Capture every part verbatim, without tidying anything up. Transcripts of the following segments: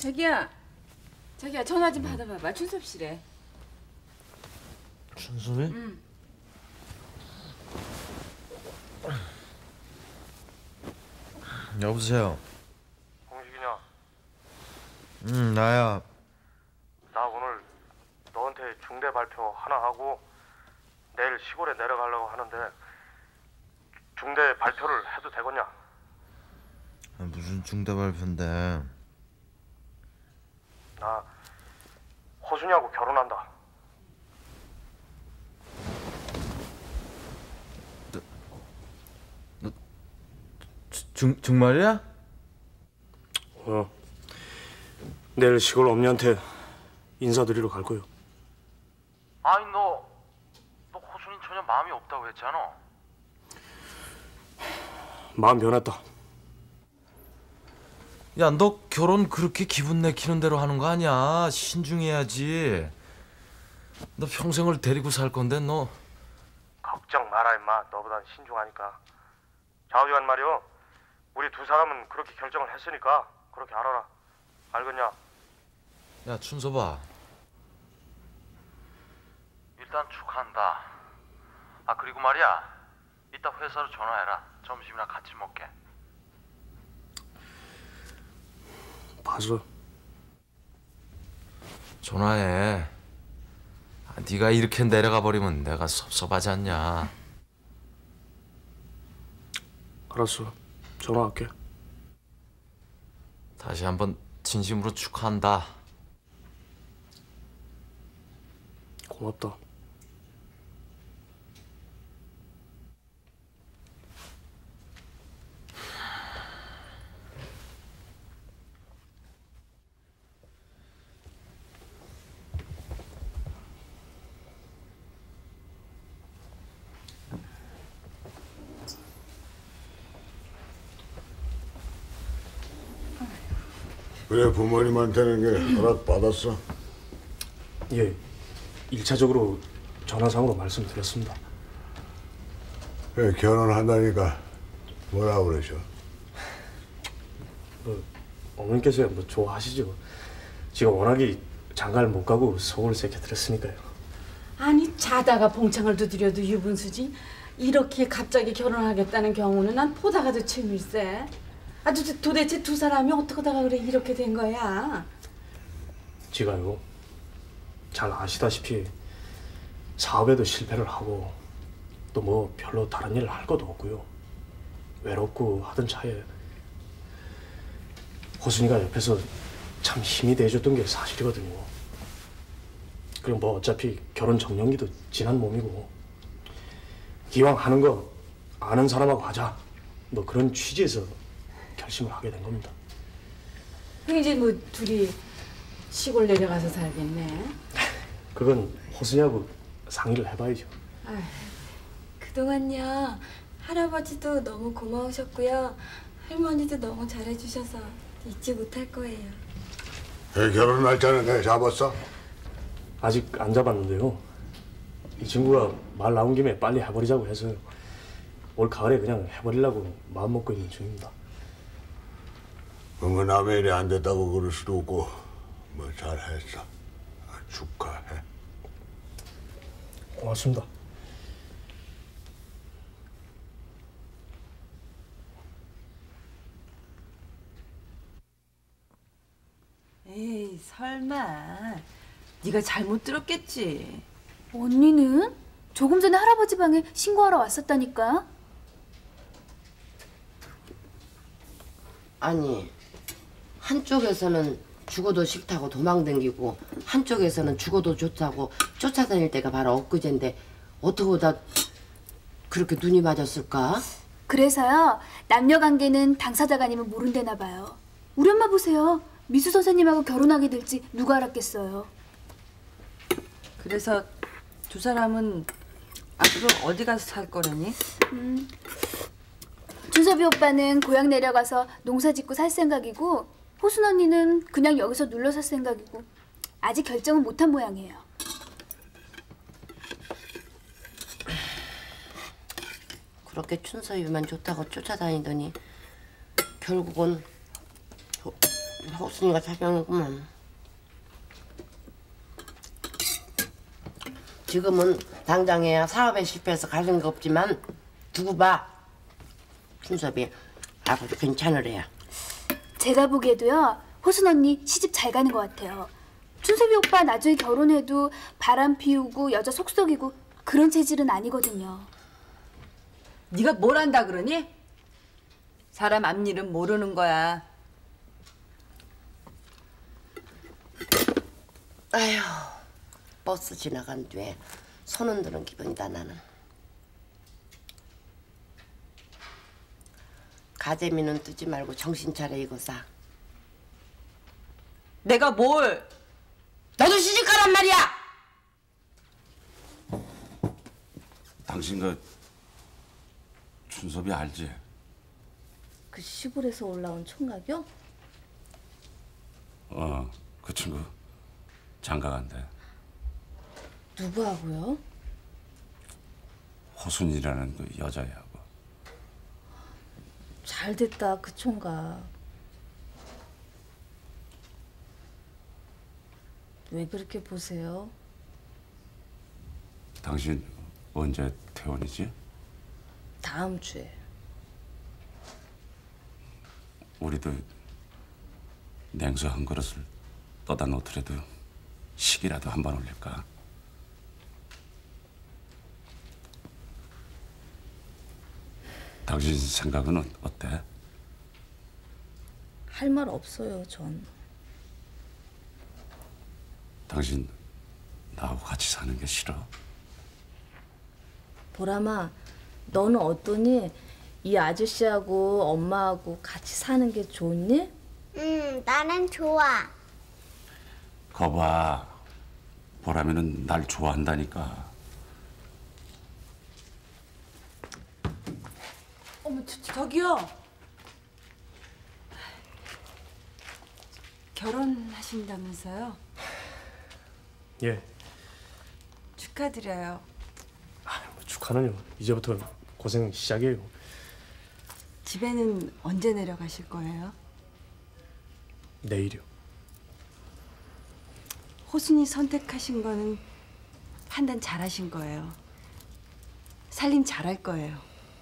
자기야, 자기야 전화 좀 받아봐봐. 춘섭씨래. 춘섭이? 응. 여보세요. 공식이냐? 응, 나야. 나 오늘 너한테 중대 발표 하나 하고 내일 시골에 내려가려고 하는데 중대 발표를 해도 되겠냐? 아, 무슨 중대 발표인데? 나 호순이하고 결혼한다. 중, 정말이야? 어. 내일 시골 엄니한테 인사드리러 갈 거요. 아니 너, 너 호순이 전혀 마음이 없다고 했잖아. 마음 변했다. 야, 너 결혼 그렇게 기분 내키는 대로 하는 거 아니야. 신중해야지. 너 평생을 데리고 살 건데 너. 걱정 마라 임마. 너보단 신중하니까. 좌우지간 말이요. 우리 두 사람은 그렇게 결정을 했으니까 그렇게 알아라. 알겠냐? 야, 춘섭아. 일단 축하한다. 아 그리고 말이야, 이따 회사로 전화해라. 점심이나 같이 먹게. 봤어. 전화해. 아, 네가 이렇게 내려가 버리면 내가 섭섭하지 않냐. 알았어. 전화할게. 다시 한번 진심으로 축하한다. 고맙다. 그래, 부모님한테는 게 허락 받았어? 예, 일차적으로 전화상으로 말씀드렸습니다. 그래, 결혼한다니까 뭐라 그러셔? 뭐 어머니께서 뭐 좋아하시죠. 제가 워낙에 장가를 못 가고 속을 새겨드렸으니까요. 아니 자다가 봉창을 두드려도 유분수지. 이렇게 갑자기 결혼하겠다는 경우는 난 보다가도 재밌세. 아, 도, 도대체 두 사람이 어떡하다가 그래 이렇게 된 거야? 제가요, 잘 아시다시피 사업에도 실패를 하고 또 뭐 별로 다른 일을 할 것도 없고요. 외롭고 하던 차에 호순이가 옆에서 참 힘이 돼줬던 게 사실이거든요. 그리고 뭐 어차피 결혼 정년기도 지난 몸이고 기왕 하는 거 아는 사람하고 하자, 뭐 그런 취지에서 결심을 하게 된 겁니다. 이제 뭐 둘이 시골 내려가서 살겠네. 그건 호순이하고 상의를 해봐야죠. 아휴, 그동안요 할아버지도 너무 고마우셨고요, 할머니도 너무 잘해주셔서 잊지 못할 거예요. 그 결혼 날짜는 그냥 잡았어? 아직 안 잡았는데요. 이 친구가 말 나온 김에 빨리 해버리자고 해서 올 가을에 그냥 해버리려고 마음 먹고 있는 중입니다. 그뭐 남의 일이 안 됐다고 그럴 수도 없고 뭐 잘했어. 아, 축하해. 고맙습니다. 에이, 설마 네가 잘못 들었겠지. 언니는 조금 전에 할아버지 방에 신고하러 왔었다니까. 아니, 한쪽에서는 죽어도 싫다고 도망다니고 한쪽에서는 죽어도 좋다고 쫓아다닐 때가 바로 엊그제인데 어떻게 다 그렇게 눈이 맞았을까? 그래서요, 남녀관계는 당사자가 아니면 모른대나 봐요. 우리 엄마 보세요. 미수 선생님하고 결혼하게 될지 누가 알았겠어요. 그래서 두 사람은 앞으로 어디 가서 살 거라니? 음, 준섭이 오빠는 고향 내려가서 농사 짓고 살 생각이고 호순 언니는 그냥 여기서 눌러 살 생각이고 아직 결정은 못한 모양이에요. 그렇게 춘섭이만 좋다고 쫓아다니더니 결국은 호, 호순이가 사병이구만. 지금은 당장에야 사업에 실패해서 가진 거 없지만 두고 봐. 춘섭이 아버지 괜찮으래야. 제가 보기에도요, 호순 언니 시집 잘 가는 것 같아요. 춘섭이 오빠 나중에 결혼해도 바람 피우고 여자 속썩이고 그런 체질은 아니거든요. 네가 뭘 안다 그러니? 사람 앞일은 모르는 거야. 아휴, 버스 지나간 뒤에 손 흔드는 기분이다 나는. 가재미는 뜨지 말고 정신 차려 이거사. 내가 뭘? 너도 시집 가란 말이야. 당신 그 춘섭이 알지? 그 시골에서 올라온 총각이요? 어, 그 친구 장가 간대. 누구하고요? 호순이라는 그 여자애하고. 잘됐다 그 총각. 왜 그렇게 보세요? 당신 언제 퇴원이지? 다음 주에. 우리도 냉수 한 그릇을 떠다 놓더라도 식이라도 한 번 올릴까? 당신 생각은 어때? 할 말 없어요 전. 당신 나하고 같이 사는 게 싫어? 보람아, 너는 어떠니? 이 아저씨하고 엄마하고 같이 사는 게 좋니? 응, 나는 좋아. 거봐, 보람이는 날 좋아한다니까. 어머, 저, 저기요. 결혼하신다면서요? 예. 축하드려요. 아, 뭐 축하는요. 이제부터 고생 시작이에요. 집에는 언제 내려가실 거예요? 내일이요. 호순이 선택하신 거는 판단 잘하신 거예요. 살림 잘할 거예요.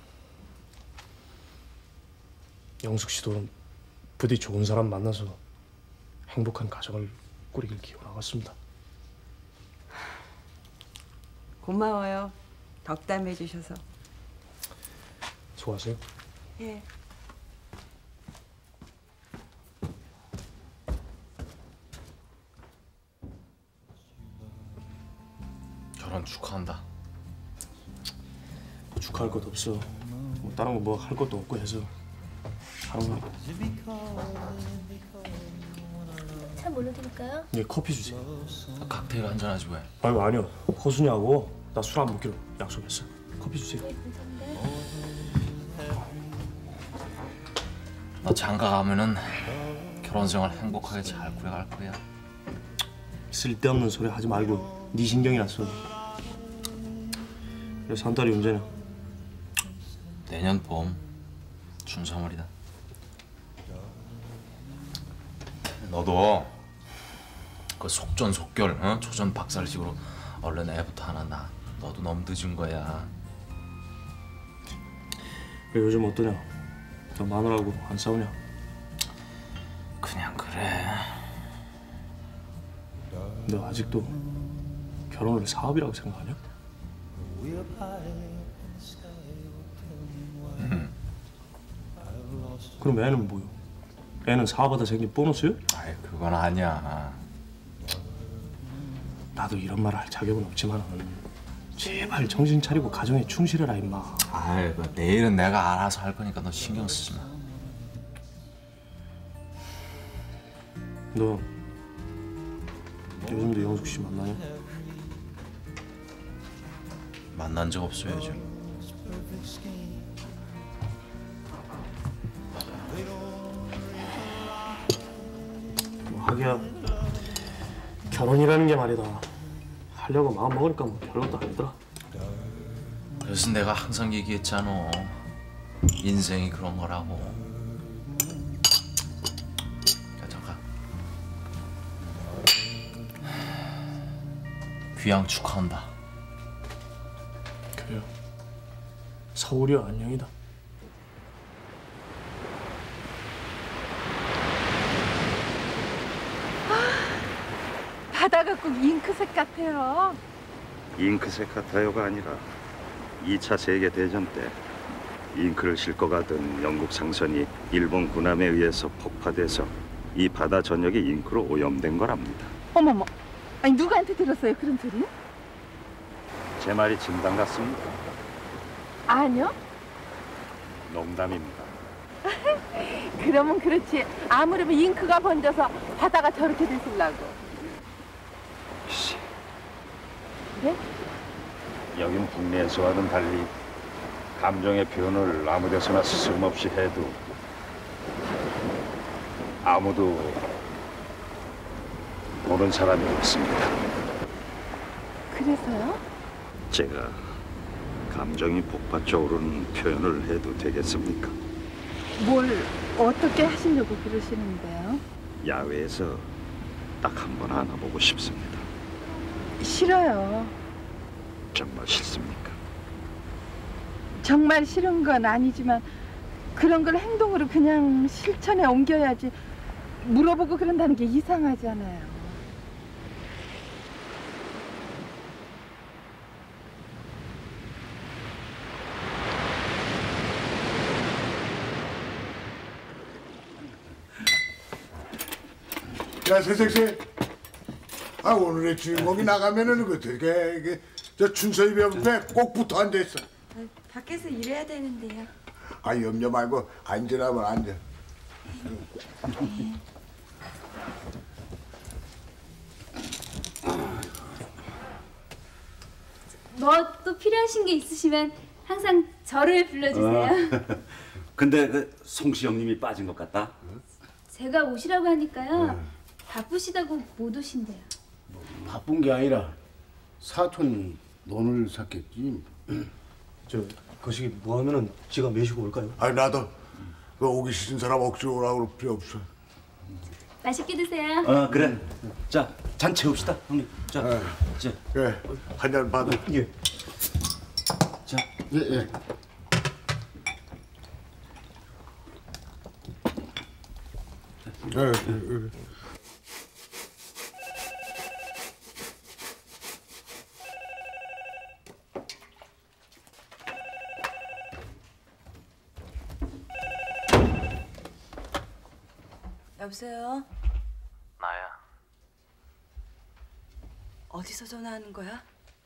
영숙 씨도 부디 좋은 사람 만나서 행복한 가정을 꾸리길 기원하겠습니다. 고마워요. 덕담해 주셔서. 수고하세요. 예. 결혼 축하한다. 뭐 축하할 것도 없어. 뭐 다른 거 뭐 할 것도 없고 해서 하는 거. 차 뭘로 드릴까요? 예, 커피 주세요. 칵테일 한잔 하지 왜? 아이고 아니요. 호순이하고 나 술 안 먹기로 약속했어. 커피 주세요. 너 장가 가면은 결혼 생활 행복하게 잘 꾸려갈 거야. 쓸데없는 소리 하지 말고 네 신경이나 써. 그래서 한 달이 언제냐? 내년 봄 춘삼월이다. 너도 그 속전속결, 어? 조전 박살식으로 얼른 애부터 하나 낳아. 너도 너무 늦은 거야. 그래, 요즘 어떠냐? 너 마누라하고 안 싸우냐? 그냥 그래. 너 아직도 결혼을 사업이라고 생각하냐? 음. 그럼 애는 뭐요? 애는 사업하다 생긴 보너스요? 아이, 그건 아니야. 나도 이런 말 할 자격은 없지만 제발 정신 차리고 가정에 충실해라 임마. 아이, 그 내일은 내가 알아서 할 거니까 너 신경 쓰지 마. 너 요즘도 영숙 씨 만나냐? 만난 적 없어 요즘. 뭐 하기야 결혼이라는 게 말이다. 하려고 마음 먹으니까 뭐 별것도 아니더라. 그래서 내가 항상 얘기했잖아. 인생이 그런 거라고. 자, 잠깐. 귀향 축하한다. 그래요. 서울이 안녕이다. 바다가 꼭 잉크색 같아요. 잉크색 같아요가 아니라 이 차 세계대전 때 잉크를 싣고 가던 영국 상선이 일본 군함에 의해서 폭파돼서 이 바다 전역이 잉크로 오염된 거랍니다. 어머머, 아니 누구한테 들었어요 그런 소리? 제 말이 진담 같습니다. 아니요. 농담입니다. 그러면 그렇지. 아무래도 잉크가 번져서 바다가 저렇게 됐을라고. 씨, 그래? 여긴 국내에서와는 달리 감정의 표현을 아무 데서나 스스럼없이 해도 아무도 보는 사람이 없습니다. 그래서요? 제가 감정이 폭발적으로는 표현을 해도 되겠습니까? 뭘 어떻게 하시려고 그러시는데요? 야외에서 딱 한 번 안아보고 싶습니다. 싫어요. 정말 싫습니까? 정말 싫은 건 아니지만 그런 걸 행동으로 그냥 실천에 옮겨야지 물어보고 그런다는 게 이상하잖아요. 야, 새색새. 아, 오늘의 주인공이 나가면은 어떻게 이게 저 춘서이 옆에 꼭 붙어 앉아 있어. 아, 밖에서 일해야 되는데요. 아, 염려 말고 앉으라면 앉아. 뭐 또 필요하신 게 있으시면 항상 저를 불러주세요. 어. 근데 그 송씨 형님이 빠진 것 같다. 제가 오시라고 하니까요. 바쁘시다고 못 오신대요. 바쁜 게 아니라 사촌이 논을 샀겠지. 저 거시기 뭐 하면은 지가 매시고 올까요? 아니 나도 그 오기 싫은 사람 억지로 오라고 그럴 필요 없어. 맛있게 드세요. 어 그래. 자, 잔 채웁시다, 형님. 자, 네. 자, 그래, 한 잔 받아. 예. 자, 예, 예. 예, 예. 여보세요? 나야. 어디서 전화하는 거야?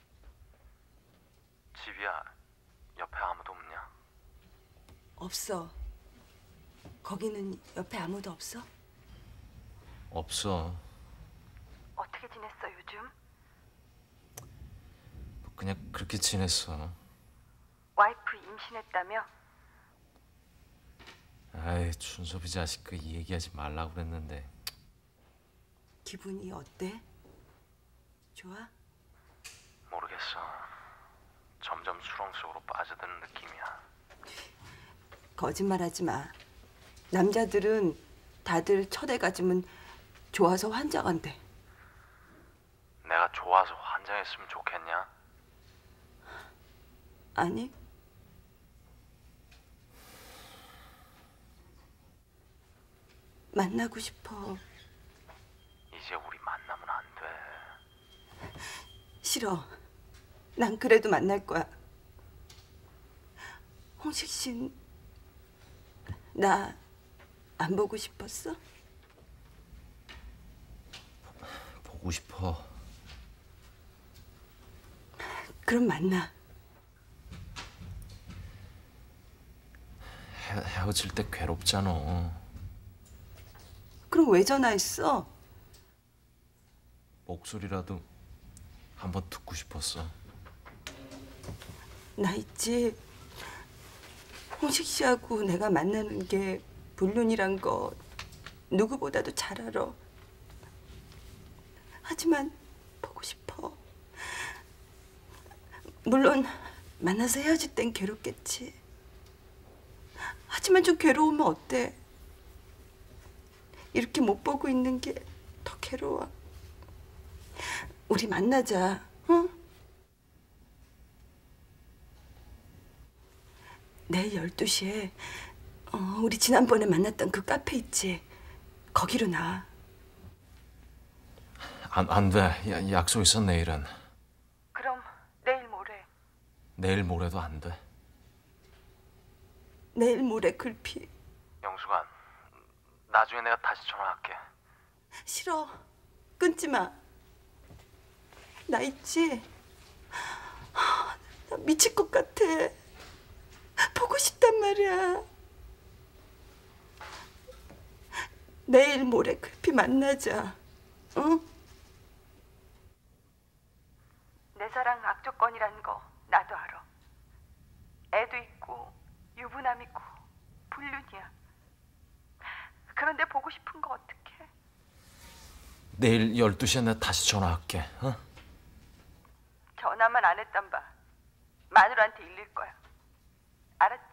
집이야. 옆에 아무도 없냐? 없어. 거기는 옆에 아무도 없어? 없어. 어떻게 지냈어 요즘? 그냥 그렇게 지냈어. 와이프 임신했다며? 아이, 춘섭이 자식 그 얘기하지 말라고 그랬는데. 기분이 어때? 좋아? 모르겠어. 점점 수렁 속으로 빠져드는 느낌이야. 거짓말하지 마. 남자들은 다들 첫애 가지면 좋아서 환장한대. 내가 좋아서 환장했으면 좋겠냐? 아니. 만나고 싶어. 이제 우리 만나면 안 돼. 싫어. 난 그래도 만날 거야. 홍식 씨는 나 안 보고 싶었어? 보고 싶어. 그럼 만나. 헤, 헤어질 때 괴롭잖아. 그럼 왜 전화했어? 목소리라도 한번 듣고 싶었어. 나 있지. 홍식 씨하고 내가 만나는 게 불륜이란 거 누구보다도 잘 알아. 하지만 보고 싶어. 물론 만나서 헤어질 땐 괴롭겠지. 하지만 좀 괴로우면 어때? 이렇게 못 보고 있는 게 더 괴로워. 우리 만나자. 응? 내일 열두 시에 어, 우리 지난번에 만났던 그 카페 있지? 거기로 나와. 안, 안 돼. 야, 약속 있어 내일은. 그럼 내일 모레. 내일 모레도 안 돼. 내일 모레 글피. 영수관, 나중에 내가 다시 전화할게. 싫어. 끊지 마. 나 있지? 나 미칠 것 같아. 보고 싶단 말이야. 내일 모레 글피 만나자. 응? 내 사랑 악조건이라는 거 나도 알아. 애도 있고 유부남 있고 불륜이야. 그런데 보고 싶은 거 어떡해? 내일 열두 시에 내가 다시 전화할게. 어? 전화만 안 했단 봐. 마누라한테 일릴 거야. 알았지?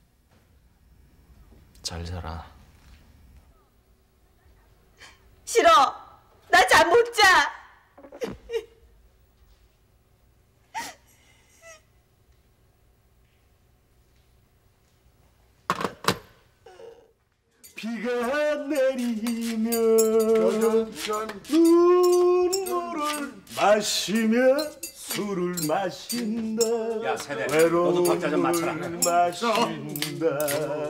잘 자라. 싫어. 나 잠 못 자. 비가 내리면 눈물을 마시며 술을 마신다. 야, 세대. 외로움을 너도 박자 좀 맞춰라. 마신다.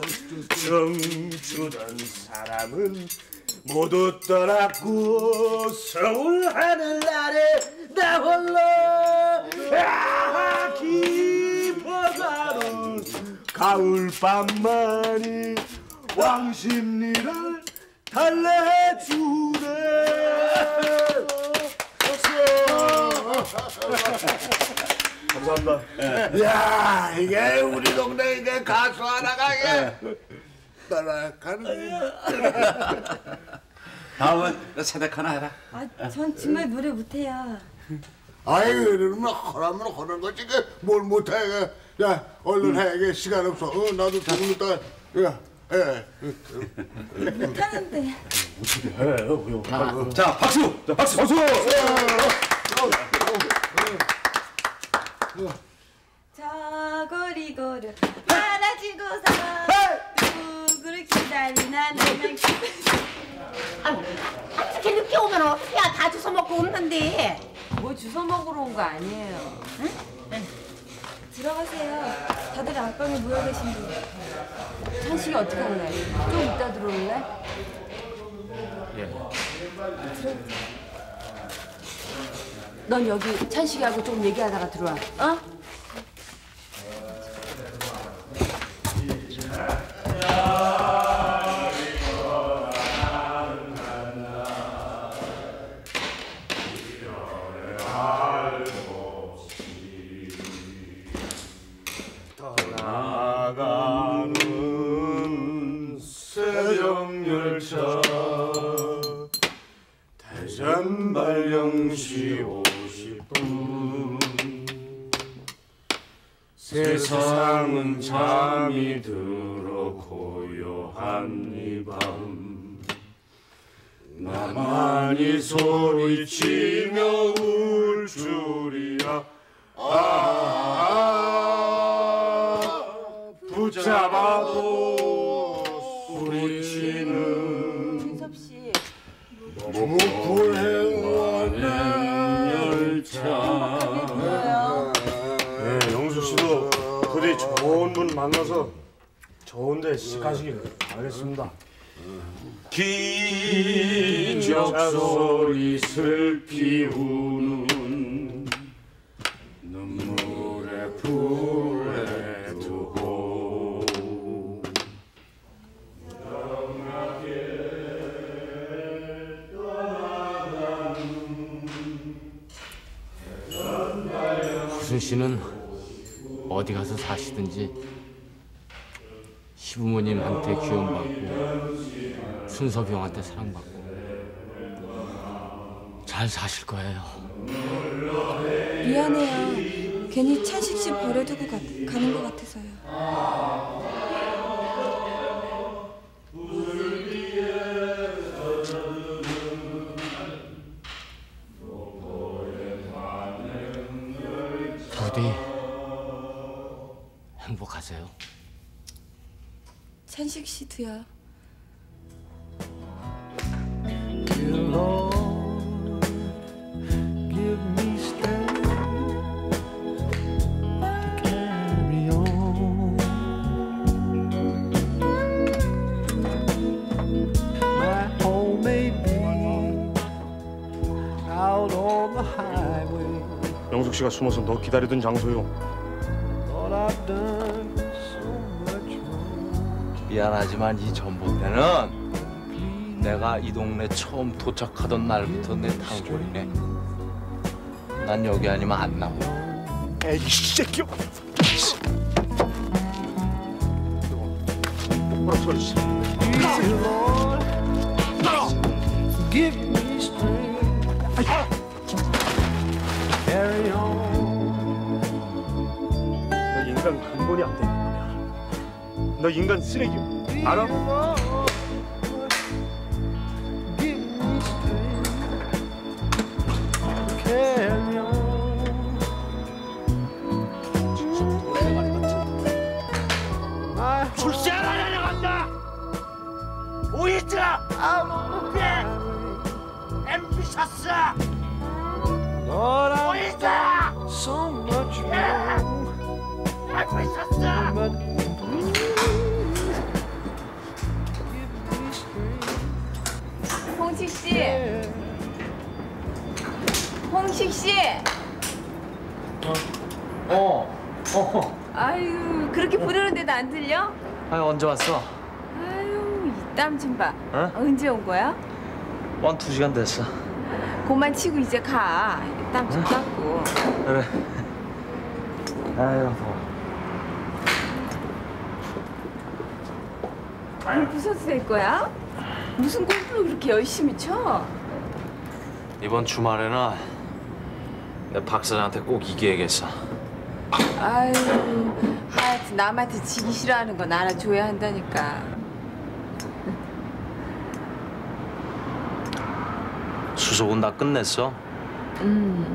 청춘한 사람은 모두 떠났고 서울 하늘 아래 나 홀로 아, 깊어가는 가을밤만이 왕십리를 달래주네. 감사합니다. 야, 이게 우리 동네 이게 가수 하나가 이게 따라가는. 다음은 세대 하나 해라. 아, 전 정말 노래 못해요. 아이, 그러면 하라면 하는 거지. 뭘 못해. 야, 얼른 해. 이게 시간 없어. 어, 나도 조금 있다가. 야, 해. 못하는데. 어떻게 해? 자, 자, 박수! 자, 박수! 박수! 저 고리고리 하나지고서 누구를 기다리나 나는 어떻게 늦게 오면 어떻게 다 주워 먹고 없는데. 뭐 주워 먹으러 온 거 아니에요. 응? 응. 들어가세요. 다들 안방에 모여 계신데. 찬식이 어떻게 할래? 좀 이따 들어올래? 예. 넌 여기 찬식이하고 좀 얘기하다가 들어와. 어? 떠나가는 새벽열차 대전 발령시 오십 분 세상은 잠이 들어 고요한 이 밤 나만이 소리치며 울 줄이야. 아, 붙잡아도 소리치는 준섭씨. 너무 불행한 열차. 네, 영수 씨도 부디 좋은 분 만나서 좋은 데 시가시길 바라겠습니다. 기적 소리 슬피 우는 눈물에 불에 두고 후순 씨는 어디 가서 사시든지 시부모님한테 귀여움받고 순섭이 형한테 사랑받고 잘 사실 거예요. 미안해요. 괜히 찬식 씨 버려두고 가, 가는 것 같아서요. 부디 행복하세요. 찬식 씨도요. 영숙 씨가 숨어서 너 기다리던 장소요. 미안하지만 이 전봇대는 내가 이 동네 처음 도착하던 날부터 내 단골이네. 난 여기 아니면 안 나와. 에이 이 새끼. 뭐라 소리지? 너 인간 근본이 안 되는 거야. 너 인간 쓰레기야. 알아? 출세하라냐 간다. 오이자 아무게 엠비셔스 오이자 엠비셔스. 홍식 씨, 홍식 씨. 어, 어. 아유, 그렇게 부르는데도 안 들려? 아니 언제 왔어? 아유, 이 땀 좀 봐. 어? 언제 온 거야? 한 두 시간 됐어. 그만 치고 이제 가. 땀 좀 닦고. 그래. 아유 뭐. 골프 선수 될 거야? 무슨 골프를 그렇게 열심히 쳐? 이번 주말에는 내 박사장한테 꼭 이겨야겠어. 아유, 하여튼 남한테 지기 싫어하는 건 알아줘야 한다니까. 수속은 다 끝냈어? 음.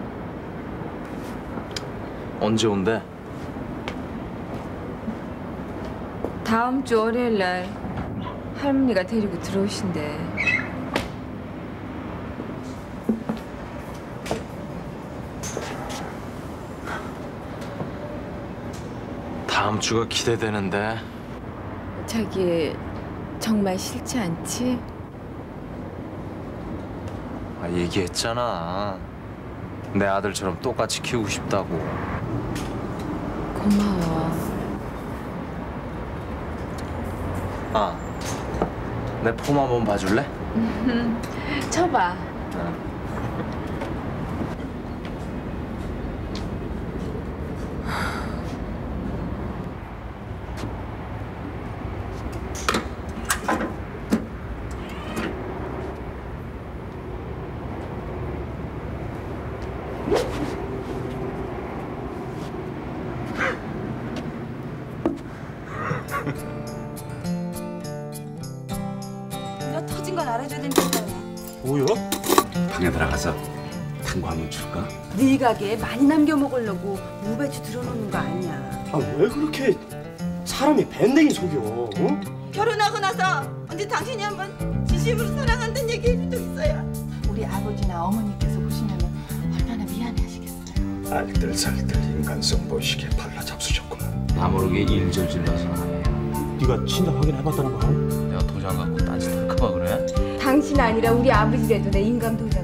언제 온대? 다음 주 월요일 날 할머니가 데리고 들어오신대. 다음 주가 기대되는데. 자기 정말 싫지 않지? 아, 얘기했잖아. 내 아들처럼 똑같이 키우고 싶다고. 고마워. 아, 내 폼 한번 봐줄래? 쳐봐. 너 터진 건 알아줘야 된다니까. 뭐야? 방에 들어가서 탕구 한번 줄까? 네 가게에 많이 남겨 먹으려고 무배추 들어놓는 거 아니야. 아 왜 그렇게 사람이 밴댕이 속여? 응? 결혼하고 나서 언제 당신이 한번 진심으로 사랑한다는 얘기 해준 적 있어요? 우리 아버지나 어머니께서 보시면 얼마나 미안해하시겠어요. 알뜰살뜰 인간성 보이시게 발라 잡수셨구나. 나 모르게 일절 질러서. 네가 진작 확인해봤다는 거 알아? 내가 도장 갖고 딴짓할까 봐 그래? 당신 아니라 우리 아버지라도 내 인감 도장